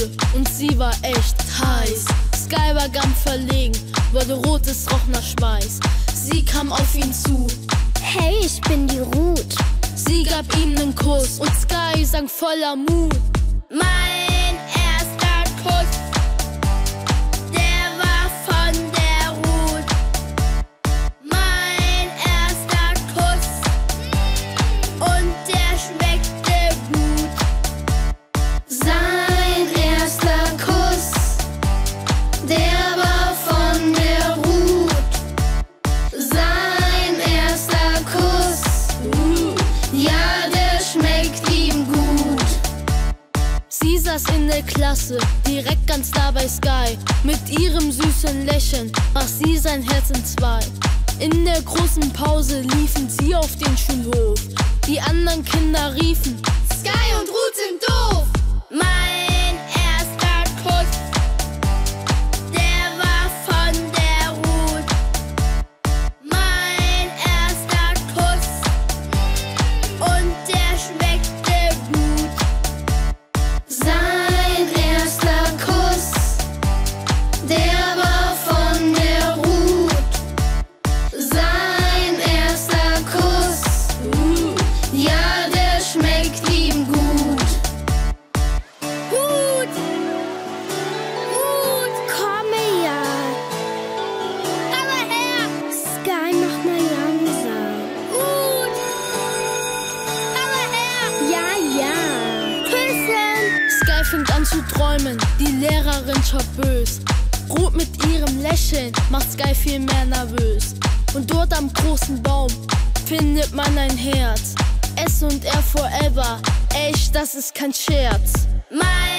Schule und sie war echt heiß. Sky war ganz verlegen, wurde rot, es roch nach Schweiß. Sie kam auf ihn zu. Hey, ich bin die Ruth. Sie gab ihm nen Kuss und Sky sang voller Mut. Mein erster Kuss, der war von der Ruth. Mein erster Kuss und der schmeckte gut. Sein erster Kuss, der war von der Ruth. Sein erster Kuss, ja, der schmeckt ihm gut. Sie saß in der Klasse, direkt ganz nah bei Sky. Mit ihrem süßen Lächeln brach sie sein Herz in zwei. In der großen Pause liefen sie auf den Schulhof. Die anderen Kinder riefen: Sky und Ruth sind doof. Mein erster Kuss, der war von der Ruth. Mein erster Kuss und der schmeckte gut. Sein erster Kuss, der war von der Ruth. Sein erster Kuss, ja, der schmeckt ihm gut. Ruth, Ruth, Komm her, aber her. Sky, mach mal langsam. Ruth, aber her. Ja. Küssen. Sky fängt an zu träumen, die Lehrerin schaut bös. Ruth mit ihrem Lächeln macht Sky viel mehr nervös. Und dort am großen Baum findet man ein Herz. S und R forever, echt, das ist kein Scherz. Mein